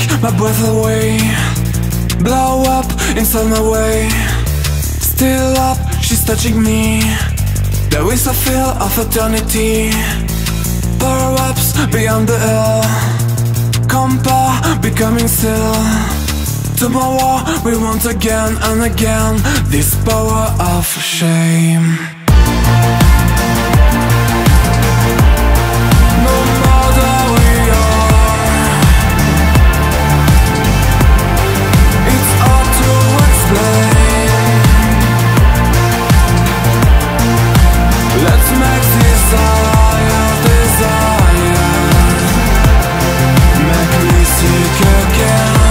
take my breath away, blow up inside my way. Still up, she's touching me. There is a feel of eternity. Perhaps beyond the hill, compare becoming still. Tomorrow we want again and again this power of shame. No matter we are, it's hard to explain. Let's make desire, make me sick again.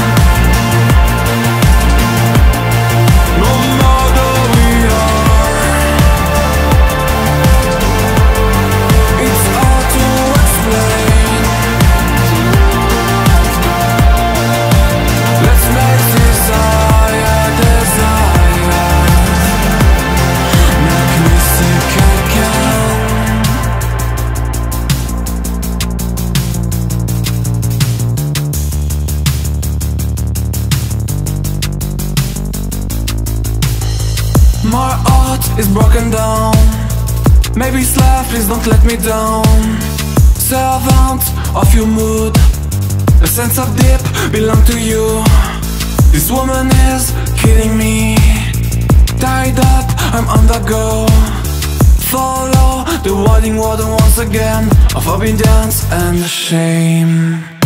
My heart is broken down. Maybe slave, please don't let me down. Servant of your mood, a sense of deep belong to you. This woman is killing me. Tied up, I'm on the go. Follow the winding water once again of obedience and shame.